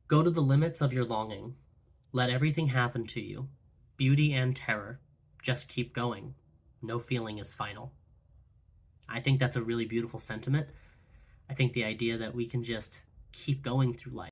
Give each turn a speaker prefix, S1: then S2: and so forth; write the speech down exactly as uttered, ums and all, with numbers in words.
S1: Go to the limits of your longing. Let everything happen to you, beauty and terror. Just keep going. No feeling is final. I think that's a really beautiful sentiment. I think the idea that we can just keep going through life